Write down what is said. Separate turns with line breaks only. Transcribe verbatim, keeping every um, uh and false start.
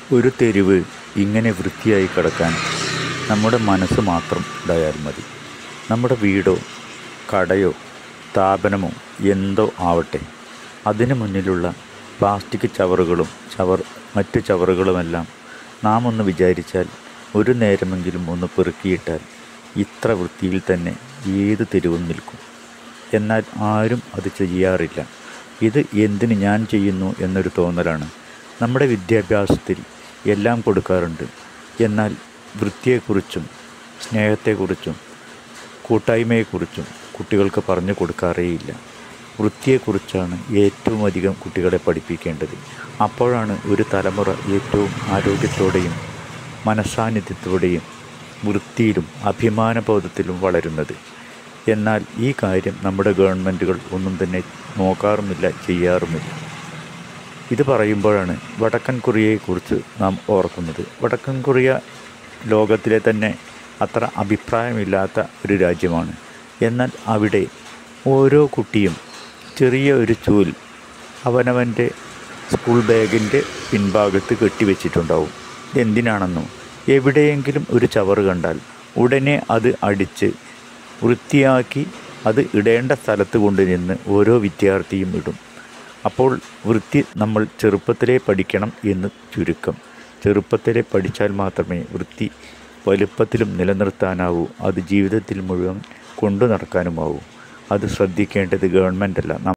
ഒരു തെരുവ് ഇങ്ങനെ വൃത്തിയായി കിടക്കാൻ നമ്മുടെ മനസ്സ് മാത്രം ഉണ്ടായാൽ മതി. നമ്മുടെ വീടോ കടയോ സ്ഥാപനമോ എന്തോ ആവട്ടെ, അതിനു മുന്നിലുള്ള പ്ലാസ്റ്റിക് ചവറുകളും ചവർ മറ്റ് ചവറുകളുമെല്ലാം നാം ഒന്ന് വിചാരിച്ചാൽ, ഒരു നേരമെങ്കിലും ഒന്ന് പെറുക്കിയിട്ടാൽ ഇത്ര വൃത്തിയിൽ തന്നെ ഏത് തെരുവും നിൽക്കും. എന്നാൽ ആരും അത് ചെയ്യാറില്ല. ഇത് എന്തിന് ഞാൻ ചെയ്യുന്നു എന്നൊരു തോന്നലാണ്. നമ്മുടെ വിദ്യാഭ്യാസത്തിൽ എല്ലാം കൊടുക്കാറുണ്ട്, എന്നാൽ വൃത്തിയെക്കുറിച്ചും സ്നേഹത്തെക്കുറിച്ചും കൂട്ടായ്മയെക്കുറിച്ചും കുട്ടികൾക്ക് പറഞ്ഞു കൊടുക്കാറേയില്ല. വൃത്തിയെക്കുറിച്ചാണ് ഏറ്റവും അധികം കുട്ടികളെ പഠിപ്പിക്കേണ്ടത്. അപ്പോഴാണ് ഒരു തലമുറ ഏറ്റവും ആരോഗ്യത്തോടെയും മനസ്സാന്നിധ്യത്തോടെയും വൃത്തിയിലും അഭിമാനബോധത്തിലും വളരുന്നത്. എന്നാൽ ഈ കാര്യം നമ്മുടെ ഗവൺമെൻറ്റുകൾ ഒന്നും തന്നെ നോക്കാറുമില്ല, ചെയ്യാറുമില്ല. ഇത് പറയുമ്പോഴാണ് വടക്കൻ കൊറിയയെക്കുറിച്ച് നാം ഓർക്കുന്നത്. വടക്കൻ കൊറിയ ലോകത്തിലെ തന്നെ അത്ര അഭിപ്രായമില്ലാത്ത ഒരു രാജ്യമാണ്. എന്നാൽ അവിടെ ഓരോ കുട്ടിയും ചെറിയ ഒരു ചൂൽ അവനവൻ്റെ സ്കൂൾ ബാഗിൻ്റെ പിൻഭാഗത്ത് കെട്ടിവെച്ചിട്ടുണ്ടാവും. ഇതെന്തിനാണെന്നോ, എവിടെയെങ്കിലും ഒരു ചവറ് കണ്ടാൽ ഉടനെ അത് അടിച്ച് വൃത്തിയാക്കി അത് ഇടേണ്ട സ്ഥലത്ത് കൊണ്ടുനിന്ന് ഓരോ വിദ്യാർത്ഥിയും ഇടും. അപ്പോൾ വൃത്തി നമ്മൾ ചെറുപ്പത്തിലേ പഠിക്കണം എന്ന് ചുരുക്കം. ചെറുപ്പത്തിലേ പഠിച്ചാൽ മാത്രമേ വൃത്തി വലുപ്പത്തിലും നിലനിർത്താനാവൂ, അത് ജീവിതത്തിൽ മുഴുവൻ കൊണ്ടു നടക്കാനുമാവൂ. അത് ശ്രദ്ധിക്കേണ്ടത് ഗവൺമെൻറ്റല്ല,